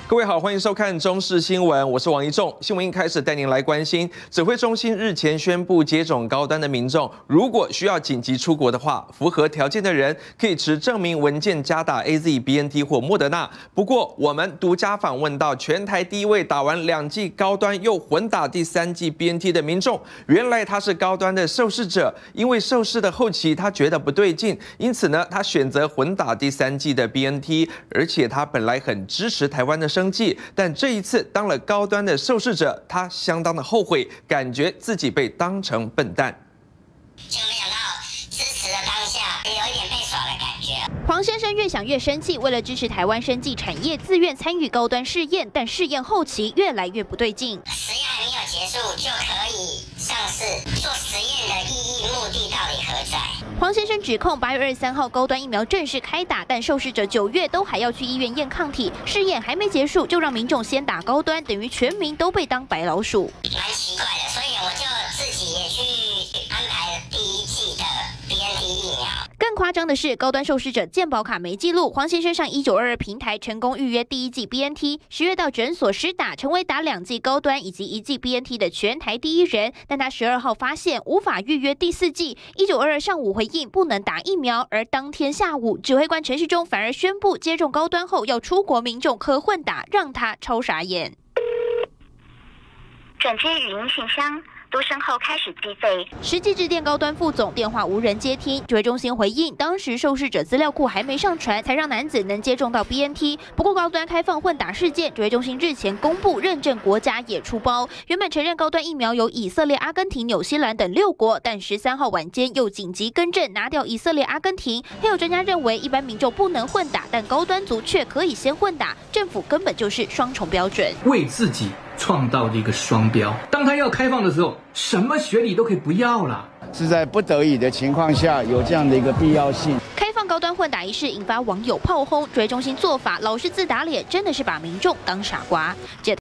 各位好，欢迎收看中视新闻，我是王一仲。新闻一开始带您来关心，指挥中心日前宣布，接种高端的民众，如果需要紧急出国的话，符合条件的人可以持证明文件加打 AZ、BNT 或莫德纳。不过，我们独家访问到全台第一位打完2剂高端又混打第3剂 BNT 的民众，原来他是高端的受试者，因为受试的后期他觉得不对劲，因此呢，他选择混打第3剂的 BNT， 而且他本来很支持台湾的生计，但这一次当了高端的受试者，他相当的后悔，感觉自己被当成笨蛋。 就没想到支持的当下，有一点被耍的感觉。 黄先生越想越生气，为了支持台湾生技产业，自愿参与高端试验，但试验后期越来越不对劲。 实验还没有结束就可以上市，做实验的意义目的到底何在？ 黄先生指控8月23号高端疫苗正式开打，但受试者9月都还要去医院验抗体，试验还没结束就让民众先打高端，等于全民都被当白老鼠。 蛮奇怪的，所以我就自己也去安排了第1剂的 BNT 疫苗。 更夸张的是，高端受试者健保卡没记录，黄先生上1922平台成功预约第1剂 BNT，10月到诊所施打，成为打2剂高端以及1剂 BNT 的全台第1人。但他12号发现无法预约第4剂，1922上午回应不能打疫苗，而当天下午，指挥官陈时中反而宣布接种高端后要出国民众可混打，让他超傻眼。 转接语音信箱。多声后开始计费， 实际致电高端副总，电话无人接听。指挥中心回应，当时受试者资料库还没上传，才让男子能接种到 BNT。不过高端开放混打事件，指挥中心日前公布认证国家也出包，原本承认高端疫苗有以色列、阿根廷、纽西兰等6国，但13号晚间又紧急更正，拿掉以色列、阿根廷。还有专家认为，一般民众不能混打，但高端族却可以先混打，政府根本就是双重标准， 为自己创造了一个双标。当他要开放的时候，什么学历都可以不要了， 是在不得已的情况下有这样的一个必要性。 开放高端混打一事引发网友炮轰，指挥中心做法老是自打脸，真的是把民众当傻瓜。